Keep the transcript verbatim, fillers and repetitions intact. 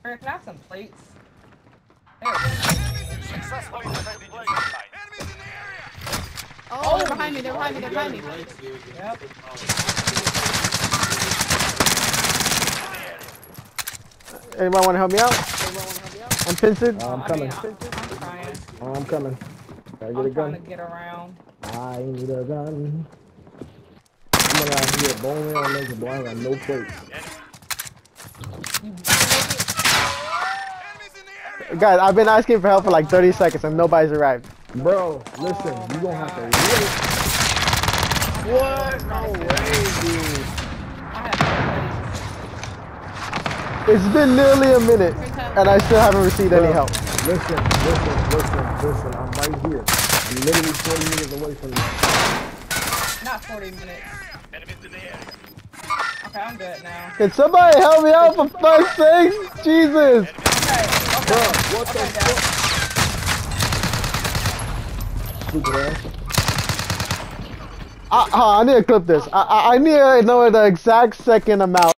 Can I have some plates? There we go. Successfully defended your teammate. Oh, they're behind me, they're behind me, they're behind me. Yep. Anybody want to help me out? I'm Pinsard. Oh, I'm I coming. mean, I'm, I'm trying. Oh, I'm coming. Gotta get I'm a trying gun. to get around. I need a gun. I'm around here, bone rail, nigga, boy. I got no plates. Guys, I've been asking for help for like thirty seconds and nobody's arrived. Bro, listen, Oh you my gonna have God. to really. What? No way, dude. I have It's been nearly a minute and I still haven't received any Bro, help. Listen, listen, listen, listen. I'm right here. I'm literally forty meters away from you. not forty minutes. Okay, I'm good now. Can somebody help me out for fuck's sake? Jesus! Okay, okay. Bro, what the Okay, Dad. fuck? Stupid ass. I, uh, I need to clip this. I, I, I need to know the exact second amount.